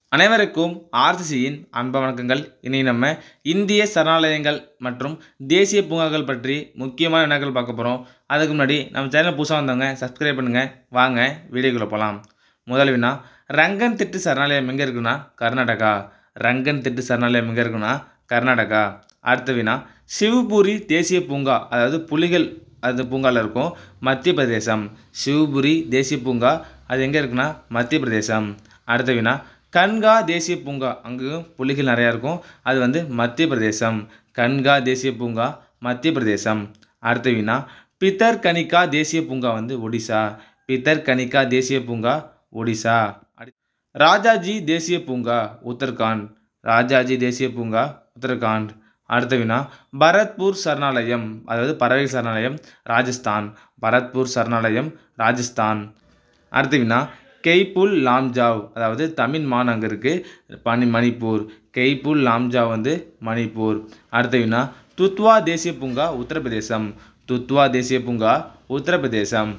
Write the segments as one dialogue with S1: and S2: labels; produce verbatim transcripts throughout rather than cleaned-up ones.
S1: அனைவருக்கும் ஆர்சிசியின் அன்பு வணக்கங்கள். இனி நம்ம இந்திய சரணாலயங்கள் மற்றும் தேசிய பூங்காக்கள் பற்றி முக்கியமான வினாக்கள் பார்க்க போகிறோம். அதுக்கு முன்னாடி நம்ம சேனல் புதுசாக வந்தவங்க சப்ஸ்கிரைப் பண்ணுங்கள். வாங்க வீடியோக்குள்ளே போகலாம். முதல் வினா, ரங்கன் திட்டு சரணாலயம் எங்கே இருக்குன்னா கர்நாடகா. ரங்கன் திட்டு சரணாலயம் எங்கே இருக்குன்னா கர்நாடகா. அடுத்த வினா, சிவபுரி தேசிய பூங்கா, அதாவது புலிகள் அது பூங்காவில் இருக்கும், மத்திய பிரதேசம். சிவபுரி தேசிய பூங்கா அது எங்கே இருக்குன்னா மத்திய பிரதேசம். அடுத்த வினா, கன்கா தேசிய பூங்கா, அங்கேயும் புலிகள் நிறையா இருக்கும், அது வந்து மத்திய பிரதேசம். கன்கா தேசிய பூங்கா மத்திய பிரதேசம். அடுத்த வினா, பிதர்கனிகா தேசிய பூங்கா வந்து ஒடிசா. பிதர்கனிகா தேசிய பூங்கா ஒடிசா. ராஜாஜி தேசிய பூங்கா உத்தரகாண்ட். ராஜாஜி தேசிய பூங்கா உத்தரகாண்ட். அடுத்த வினா, பரத்பூர் சரணாலயம், அதாவது பறவை சரணாலயம் ராஜஸ்தான். பரத்பூர் சரணாலயம் ராஜஸ்தான். அடுத்த வினா, கெய்புல் லாம்ஜாவ், அதாவது தமிழ் மான் அங்கே இருக்குது, பனி மணிப்பூர். கெய்புல் லாம்ஜாவ் வந்து மணிப்பூர். அடுத்த வினா, துத்வா தேசிய பூங்கா உத்தரப்பிரதேசம். துத்வா தேசிய பூங்கா உத்தரப்பிரதேசம்.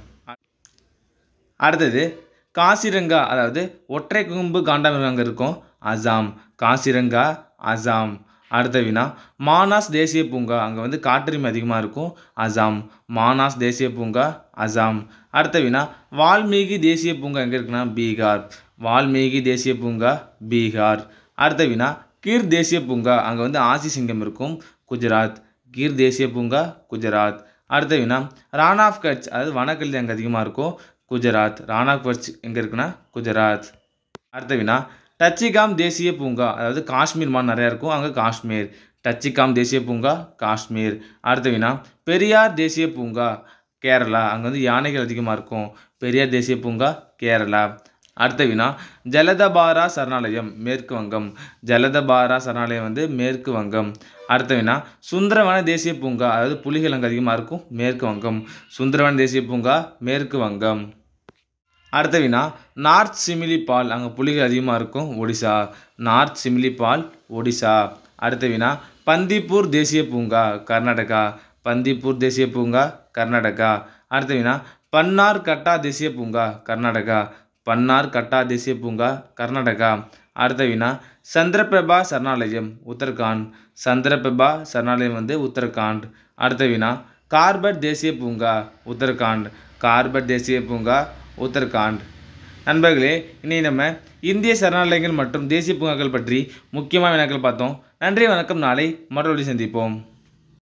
S1: அடுத்தது காசிரங்கா, அதாவது ஒற்றை கொம்பு காண்டாமிருகம் அங்கே இருக்கும், அசாம். காசிரங்கா அசாம். அடுத்த வினா, மானாஸ் தேசிய பூங்கா, அங்கே வந்து காட்டெருமை அதிகமாக இருக்கும், அசாம். மானாஸ் தேசிய பூங்கா அசாம். அடுத்த வினா, வால்மீகி தேசிய பூங்கா எங்கே இருக்குன்னா பீகார். வால்மீகி தேசிய பூங்கா பீகார். அடுத்த வினா, கீர் தேசிய பூங்கா, அங்கே வந்து ஆசி சிங்கம் இருக்கும், குஜராத். கீர் தேசிய பூங்கா குஜராத். அடுத்த வினா, ரான் ஆஃப் கட்ச், அதாவது வனக்கழுதை அங்கே அதிகமாக இருக்கும், குஜராத். ரான் ஆஃப் கட்ச் எங்கே இருக்குன்னா குஜராத். அடுத்த வினா, டச்சிகாம் தேசிய பூங்கா, அதாவது காஷ்மீர் மான் நிறையா இருக்கும், அங்கே காஷ்மீர். டச்சிகாம் தேசிய பூங்கா காஷ்மீர். அடுத்த வினா, பெரியார் தேசிய பூங்கா கேரளா, அங்கே வந்து யானைகள் அதிகமாக இருக்கும், பெரியார் தேசிய பூங்கா கேரளா. அடுத்த வினா, ஜலதபாரா சரணாலயம் மேற்கு வங்கம். ஜலதபாரா சரணாலயம் வந்து மேற்கு வங்கம். அடுத்த வினா, சுந்தரவன தேசிய பூங்கா, அதாவது புலிகள் அங்கே அதிகமாக இருக்கும், மேற்கு வங்கம். சுந்தரவன தேசிய பூங்கா மேற்கு வங்கம். அடுத்த வினா, நார்த் சிமிலிபால், அங்கே புலிகள் அதிகமாக இருக்கும், ஒடிசா. நார்த் சிமிலிபால் ஒடிசா. அடுத்த வினா, பந்திப்பூர் தேசிய பூங்கா கர்நாடகா. பந்திப்பூர் தேசிய பூங்கா கர்நாடகா. அடுத்த வினா, பன்னார் கட்டா தேசிய பூங்கா கர்நாடகா. பன்னார் கட்டா தேசிய பூங்கா கர்நாடகா. அடுத்த வினா, சந்திரபிரபா சரணாலயம் உத்தரகாண்ட். சந்திரபிரபா சரணாலயம் வந்து உத்தரகாண்ட். அடுத்த வினா, கார்பட் தேசிய பூங்கா உத்தரகாண்ட். கார்பட் தேசிய பூங்கா உத்தரகாண்ட். நண்பர்களே, இனி நம்ம இந்திய சரணாலயங்கள் மற்றும் தேசிய பூங்காக்கள் பற்றி முக்கியமான வினாக்கள் பார்த்தோம். நன்றி, வணக்கம். நாளை மறுபடியும் சந்திப்போம்.